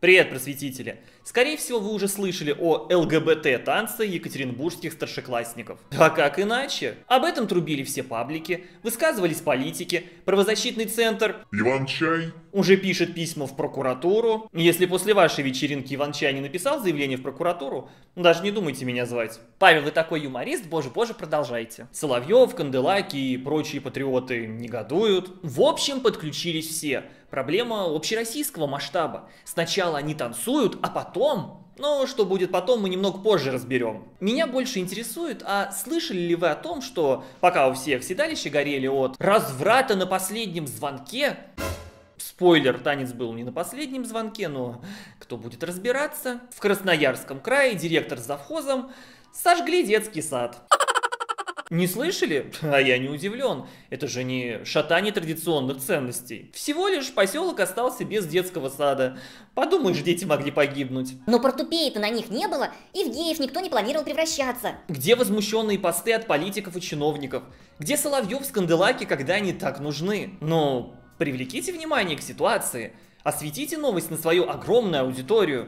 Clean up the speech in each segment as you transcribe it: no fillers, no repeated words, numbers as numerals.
Привет, просветители! Скорее всего, вы уже слышали о ЛГБТ-танце екатеринбургских старшеклассников. А как иначе? Об этом трубили все паблики, высказывались политики, правозащитный центр Иван-чай уже пишет письма в прокуратуру. Если после вашей вечеринки Иван-чай не написал заявление в прокуратуру, даже не думайте меня звать. Павел, вы такой юморист, боже, продолжайте. Соловьев, Канделаки и прочие патриоты негодуют. В общем, подключились все. Проблема общероссийского масштаба. Сначала они танцуют, а потом... Ну, что будет потом, мы немного позже разберем. Меня больше интересует, а слышали ли вы о том, что пока у всех седалища горели от разврата на последнем звонке... Спойлер, танец был не на последнем звонке, но кто будет разбираться? В Красноярском крае директор с завхозом сожгли детский сад. Не слышали? А я не удивлен. Это же не шатание традиционных ценностей. Всего лишь поселок остался без детского сада. Подумаешь, дети могли погибнуть. Но портупеи-то на них не было, и в геев никто не планировал превращаться. Где возмущенные посты от политиков и чиновников? Где Соловьев с Канделаки, когда они так нужны? Ну, привлеките внимание к ситуации. Осветите новость на свою огромную аудиторию.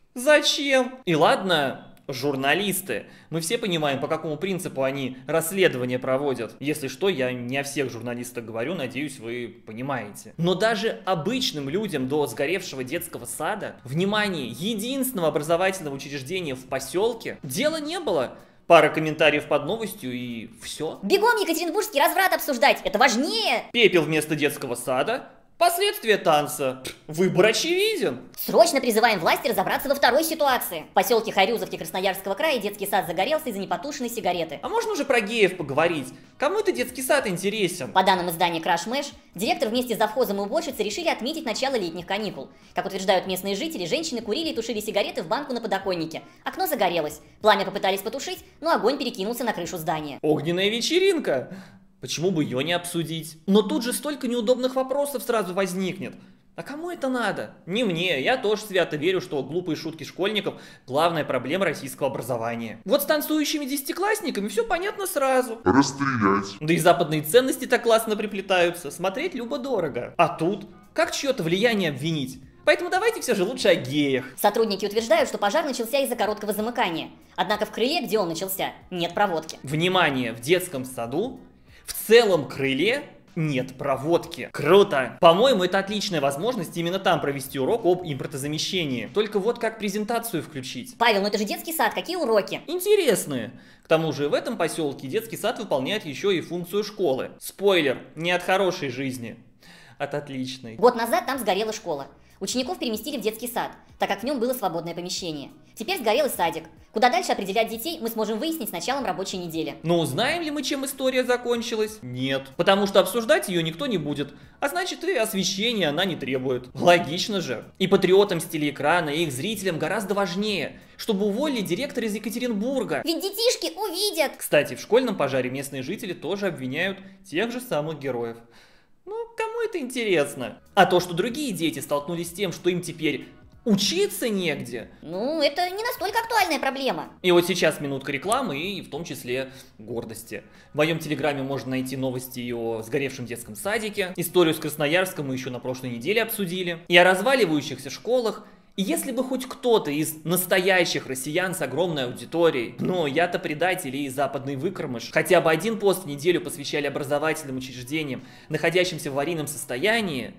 Зачем? И ладно... Журналисты. Мы все понимаем, по какому принципу они расследования проводят. Если что, я не о всех журналистах говорю, надеюсь, вы понимаете. Но даже обычным людям до сгоревшего детского сада, внимание, единственного образовательного учреждения в поселке, дела не было. Пара комментариев под новостью и все. Бегом екатеринбургский разврат обсуждать, это важнее. Пепел вместо детского сада. Последствия танца. Выбор очевиден. Срочно призываем власти разобраться во второй ситуации. В поселке Харюзовки Красноярского края детский сад загорелся из-за непотушенной сигареты. А можно уже про геев поговорить? Кому это детский сад интересен? По данным издания Crash Mesh, директор вместе с завхозом и уборщицей решили отметить начало летних каникул. Как утверждают местные жители, женщины курили и тушили сигареты в банку на подоконнике. Окно загорелось. Пламя попытались потушить, но огонь перекинулся на крышу здания. Огненная вечеринка. Почему бы ее не обсудить? Но тут же столько неудобных вопросов сразу возникнет. А кому это надо? Не мне, я тоже свято верю, что глупые шутки школьников – главная проблема российского образования. Вот с танцующими десятиклассниками все понятно сразу. расстрелять. Да и западные ценности так классно приплетаются, смотреть любо-дорого. А тут, как чье-то влияние обвинить? Поэтому давайте все же лучше о геях. Сотрудники утверждают, что пожар начался из-за короткого замыкания. Однако в крыле, где он начался, нет проводки. Внимание, в детском саду в целом крыле нет проводки. Круто! По-моему, это отличная возможность именно там провести урок об импортозамещении. Только вот как презентацию включить. Павел, ну это же детский сад, какие уроки? Интересные. К тому же в этом поселке детский сад выполняет еще и функцию школы. Спойлер, не от хорошей жизни, от отличной. Год назад там сгорела школа. Учеников переместили в детский сад, так как в нем было свободное помещение. Теперь сгорел и садик. Куда дальше определять детей, мы сможем выяснить с началом рабочей недели. Но узнаем ли мы, чем история закончилась? Нет. Потому что обсуждать ее никто не будет. А значит, и освещения она не требует. Логично же. И патриотам с телеэкрана, и их зрителям гораздо важнее, чтобы уволили директора из Екатеринбурга. Ведь детишки увидят. Кстати, в школьном пожаре местные жители тоже обвиняют тех же самых героев. Ну, кому это интересно? А то, что другие дети столкнулись с тем, что им теперь учиться негде. Ну, это не настолько актуальная проблема. И вот сейчас минутка рекламы и в том числе гордости. В моем телеграме можно найти новости и о сгоревшем детском садике. Историю с Красноярском мы еще на прошлой неделе обсудили. И о разваливающихся школах. И если бы хоть кто-то из настоящих россиян с огромной аудиторией, но я-то предатель и западный выкормыш, хотя бы один пост в неделю посвящали образовательным учреждениям, находящимся в аварийном состоянии,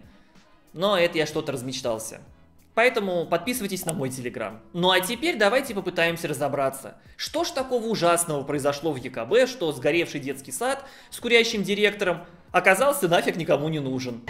но это я что-то размечтался. Поэтому подписывайтесь на мой телеграм. Ну а теперь давайте попытаемся разобраться, что ж такого ужасного произошло в ЕКБ, что сгоревший детский сад с курящим директором оказался нафиг никому не нужен.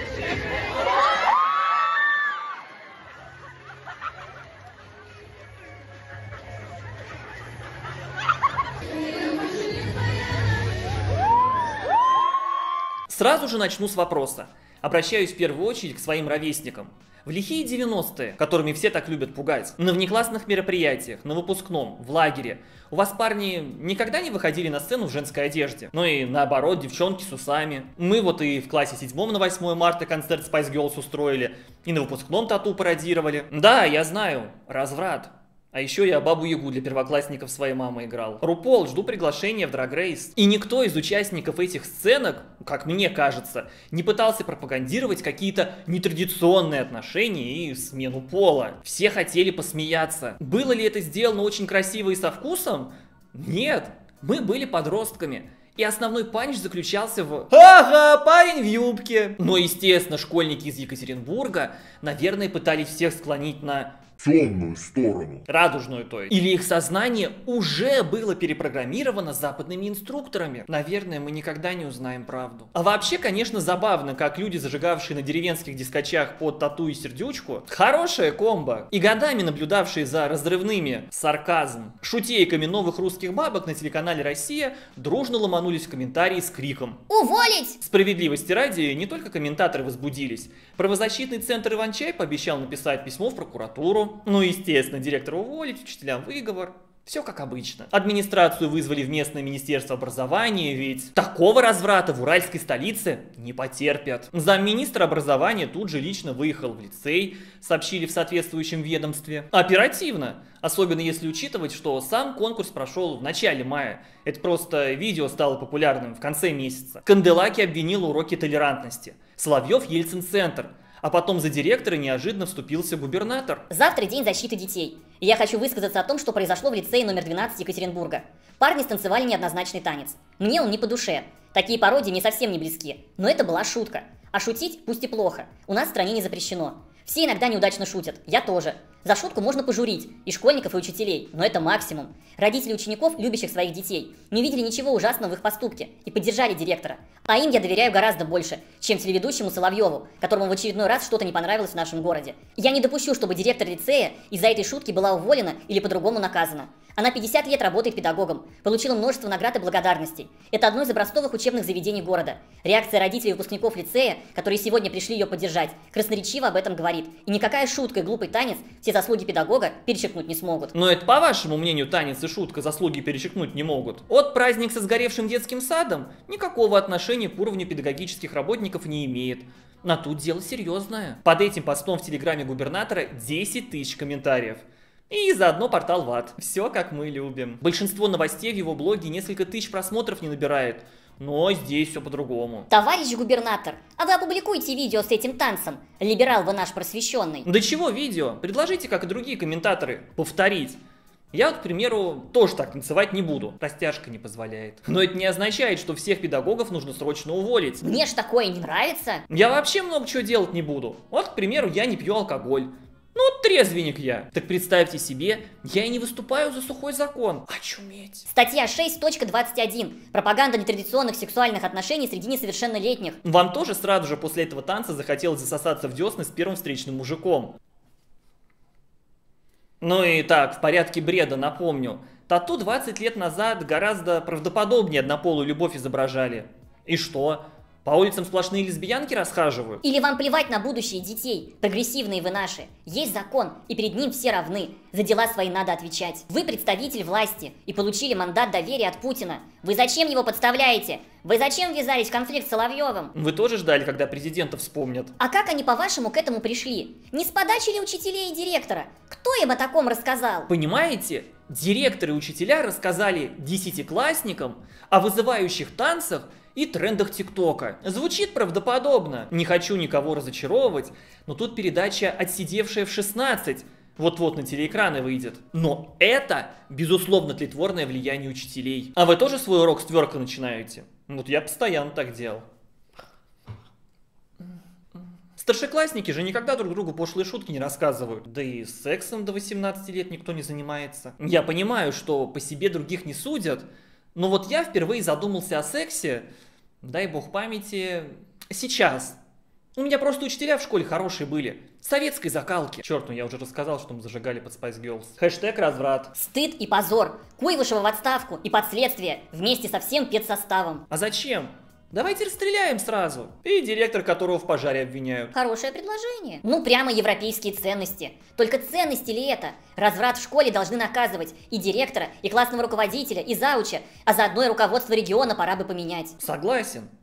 Сразу же начну с вопроса. Обращаюсь в первую очередь к своим ровесникам. В лихие 90-е, которыми все так любят пугать, на внеклассных мероприятиях, на выпускном, в лагере, у вас парни никогда не выходили на сцену в женской одежде? Ну и наоборот, девчонки с усами. Мы вот и в классе 7 на 8 марта концерт Spice Girls устроили, и на выпускном тату пародировали. Да, я знаю, разврат. А еще я Бабу-Ягу для первоклассников своей мамы играл. Рупол, жду приглашения в Drag Race. И никто из участников этих сценок, как мне кажется, не пытался пропагандировать какие-то нетрадиционные отношения и смену пола. Все хотели посмеяться. Было ли это сделано очень красиво и со вкусом? Нет, мы были подростками. И основной панч заключался в «Ага, парень в юбке». Но, естественно, школьники из Екатеринбурга, наверное, пытались всех склонить на темную сторону. Радужную, то есть. Или их сознание уже было перепрограммировано западными инструкторами. Наверное, мы никогда не узнаем правду. А вообще, конечно, забавно, как люди, зажигавшие на деревенских дискочах под тату и сердючку, хорошая комбо. И годами наблюдавшие за разрывными сарказм шутейками новых русских бабок на телеканале «Россия» дружно ломанулись в комментарии с криком «Уволить!». Справедливости ради, не только комментаторы возбудились. Правозащитный центр Иван-Чай пообещал написать письмо в прокуратуру. Ну, естественно, директора уволить, учителям выговор. Все как обычно. Администрацию вызвали в местное министерство образования, ведь такого разврата в уральской столице не потерпят. Замминистра образования тут же лично выехал в лицей, сообщили в соответствующем ведомстве. Оперативно. Особенно если учитывать, что сам конкурс прошел в начале мая. Это просто видео стало популярным в конце месяца. Канделаки обвинил уроки толерантности. Соловьев Ельцин-центр. А потом за директора неожиданно вступился губернатор. Завтра день защиты детей. И я хочу высказаться о том, что произошло в лицее номер 12 Екатеринбурга. Парни станцевали неоднозначный танец. Мне он не по душе. Такие пародии мне совсем не близки. Но это была шутка. А шутить, пусть и плохо, у нас в стране не запрещено. Все иногда неудачно шутят, я тоже. За шутку можно пожурить и школьников, и учителей, но это максимум. Родители учеников, любящих своих детей, не увидели ничего ужасного в их поступке и поддержали директора. А им я доверяю гораздо больше, чем телеведущему Соловьеву, которому в очередной раз что-то не понравилось в нашем городе. Я не допущу, чтобы директор лицея из-за этой шутки была уволена или по-другому наказана. Она 50 лет работает педагогом, получила множество наград и благодарностей. Это одно из образцовых учебных заведений города. Реакция родителей и выпускников лицея, которые сегодня пришли ее поддержать, красноречиво об этом говорит. И никакая шутка и глупый танец все заслуги педагога перечеркнуть не смогут. Но это, по вашему мнению, танец и шутка заслуги перечеркнуть не могут. От праздник со сгоревшим детским садом никакого отношения к уровню педагогических работников не имеет. А тут дело серьезное. Под этим постом в телеграме губернатора 10 тысяч комментариев. И заодно портал ВАД. Все как мы любим. Большинство новостей в его блоге несколько тысяч просмотров не набирает. Но здесь все по-другому. Товарищ губернатор, а вы опубликуйте видео с этим танцем. Либерал вы наш просвещенный. Да чего видео? Предложите, как и другие комментаторы, повторить. Я вот, к примеру, тоже так танцевать не буду. Растяжка не позволяет. Но это не означает, что всех педагогов нужно срочно уволить. Мне ж такое не нравится. Я вообще много чего делать не буду. Вот, к примеру, я не пью алкоголь. Ну, трезвенник я. Так представьте себе, я и не выступаю за сухой закон. Очуметь. Статья 6.21. Пропаганда нетрадиционных сексуальных отношений среди несовершеннолетних. Вам тоже сразу же после этого танца захотелось засосаться в десны с первым встречным мужиком. Ну и так, в порядке бреда напомню. Тату 20 лет назад гораздо правдоподобнее однополую любовь изображали. И что? По улицам сплошные лесбиянки расхаживают? Или вам плевать на будущее детей? Прогрессивные вы наши. Есть закон, и перед ним все равны. За дела свои надо отвечать. Вы представитель власти и получили мандат доверия от Путина. Вы зачем его подставляете? Вы зачем ввязались в конфликт с Соловьевым? Вы тоже ждали, когда президента вспомнят? А как они, по-вашему, к этому пришли? Не с подачи ли учителей и директора? Кто им о таком рассказал? Понимаете? Директоры и учителя рассказали десятиклассникам о вызывающих танцах и трендах ТикТока. Звучит правдоподобно. Не хочу никого разочаровывать, но тут передача «Отсидевшая в 16» вот-вот на телеэкраны выйдет. Но это, безусловно, тлетворное влияние учителей. А вы тоже свой урок с тверка начинаете? Вот я постоянно так делал. Старшеклассники же никогда друг другу пошлые шутки не рассказывают. Да и сексом до 18 лет никто не занимается. Я понимаю, что по себе других не судят, но вот я впервые задумался о сексе, дай бог памяти, сейчас. У меня просто учителя в школе хорошие были, советской закалки. Черт, ну я уже рассказал, что мы зажигали под Spice Girls. Хэштег разврат. Стыд и позор. Куйвышева в отставку и под следствие вместе со всем педсоставом. А зачем? Давайте расстреляем сразу. И директор, которого в пожаре обвиняют. Хорошее предложение. Ну, прямо европейские ценности. Только ценности ли это? Разврат в школе должны наказывать и директора, и классного руководителя, и зауча, а заодно и руководство региона пора бы поменять. Согласен.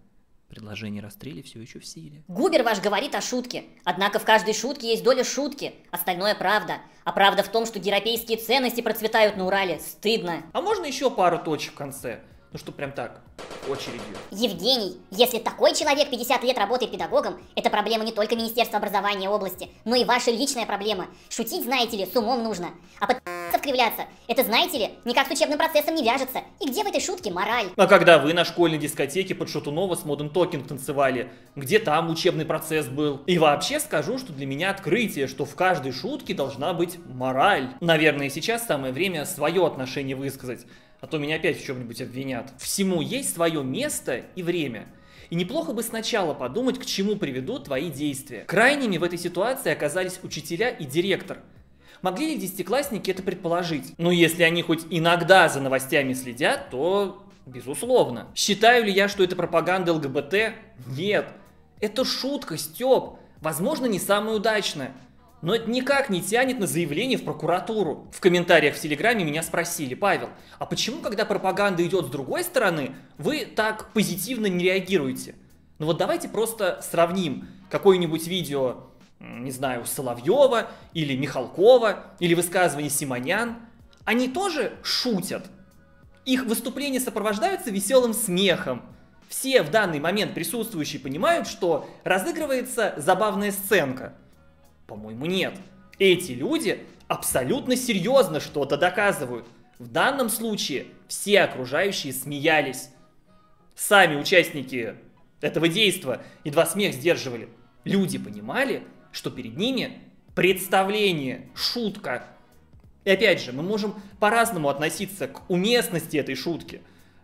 Предложение о расстреле все еще в силе. Губер ваш говорит о шутке. Однако в каждой шутке есть доля шутки. Остальное правда. А правда в том, что европейские ценности процветают на Урале. Стыдно. А можно еще пару точек в конце? Ну что, прям так, очередью. Евгений, если такой человек 50 лет работает педагогом, это проблема не только Министерства образования области, но и ваша личная проблема. Шутить, знаете ли, с умом нужно. А кривляться, это, знаете ли, никак с учебным процессом не вяжется. И где в этой шутке мораль? А когда вы на школьной дискотеке под Шатунова с Modern Talking танцевали, где там учебный процесс был? И вообще скажу, что для меня открытие, что в каждой шутке должна быть мораль. Наверное, сейчас самое время свое отношение высказать. А то меня опять в чем-нибудь обвинят. Всему есть свое место и время. И неплохо бы сначала подумать, к чему приведут твои действия. Крайними в этой ситуации оказались учителя и директор. Могли ли десятиклассники это предположить? Ну, если они хоть иногда за новостями следят, то безусловно. Считаю ли я, что это пропаганда ЛГБТ? Нет. Это шутка, Степ. Возможно, не самая удачная. Но это никак не тянет на заявление в прокуратуру. В комментариях в Телеграме меня спросили: Павел, а почему, когда пропаганда идет с другой стороны, вы так позитивно не реагируете? Ну вот давайте просто сравним какое-нибудь видео, не знаю, Соловьева или Михалкова, или высказывание Симонян. Они тоже шутят. Их выступления сопровождаются веселым смехом. Все в данный момент присутствующие понимают, что разыгрывается забавная сценка. По-моему, нет. Эти люди абсолютно серьезно что-то доказывают. В данном случае все окружающие смеялись. Сами участники этого действа едва смех сдерживали. Люди понимали, что перед ними представление, шутка. И опять же, мы можем по-разному относиться к уместности этой шутки,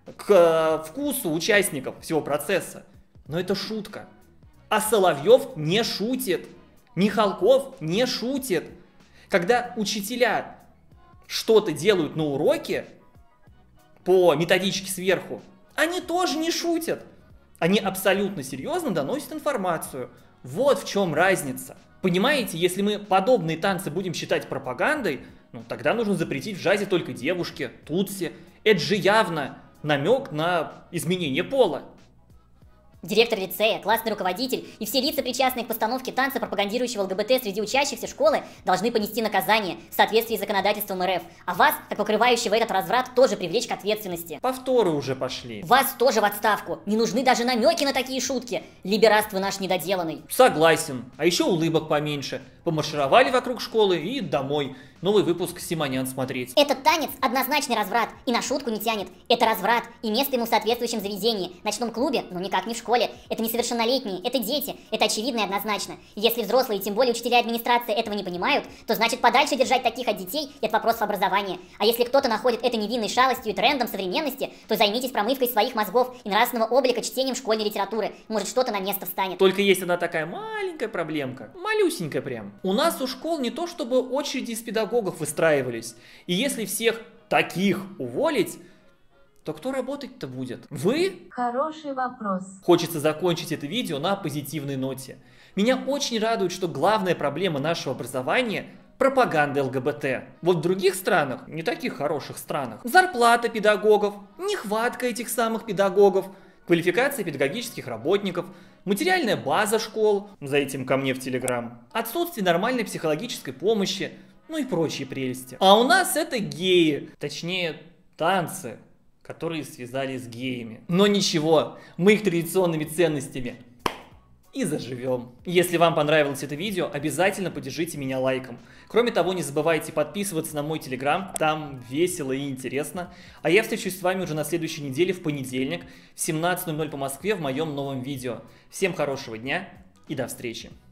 к вкусу участников всего процесса. Но это шутка. А Соловьев не шутит. Михалков не шутит. Когда учителя что-то делают на уроке по методичке сверху, они тоже не шутят. Они абсолютно серьезно доносят информацию. Вот в чем разница. Понимаете, если мы подобные танцы будем считать пропагандой, ну тогда нужно запретить в джазе только девушки, тутси. Это же явно намек на изменение пола. Директор лицея, классный руководитель и все лица, причастные к постановке танца, пропагандирующего ЛГБТ среди учащихся школы, должны понести наказание в соответствии с законодательством РФ. А вас, как покрывающего этот разврат, тоже привлечь к ответственности. Повторы уже пошли. Вас тоже в отставку. Не нужны даже намеки на такие шутки. Либераст вы наш недоделанный. Согласен. А еще улыбок поменьше. Помаршировали вокруг школы и домой. Новый выпуск Симонян смотреть. Этот танец однозначный разврат. И на шутку не тянет. Это разврат. И место ему в соответствующем заведении. Ночном клубе, но никак не в школе. Это несовершеннолетние, это дети. Это очевидно и однозначно. Если взрослые, тем более учителя и администрация этого не понимают, то значит подальше держать таких от детей – это вопрос образования. А если кто-то находит это невинной шалостью и трендом современности, то займитесь промывкой своих мозгов и нравственного облика чтением школьной литературы. Может, что-то на место встанет. Только есть одна такая маленькая проблемка. Малюсенькая прям. У нас у школ не то чтобы очереди из педагогов выстраивались. И если всех таких уволить, то кто работать-то будет? Вы? Хороший вопрос. Хочется закончить это видео на позитивной ноте. Меня очень радует, что главная проблема нашего образования – пропаганда ЛГБТ. Вот в других странах, не таких хороших странах, зарплата педагогов, нехватка этих самых педагогов, квалификация педагогических работников, материальная база школ, за этим ко мне в Телеграм, отсутствие нормальной психологической помощи, ну и прочие прелести. А у нас это геи, точнее танцы, которые связали с геями. Но ничего, мы их традиционными ценностями и заживем. Если вам понравилось это видео, обязательно поддержите меня лайком. Кроме того, не забывайте подписываться на мой Телеграм, там весело и интересно. А я встречусь с вами уже на следующей неделе в понедельник в 17:00 по Москве в моем новом видео. Всем хорошего дня и до встречи.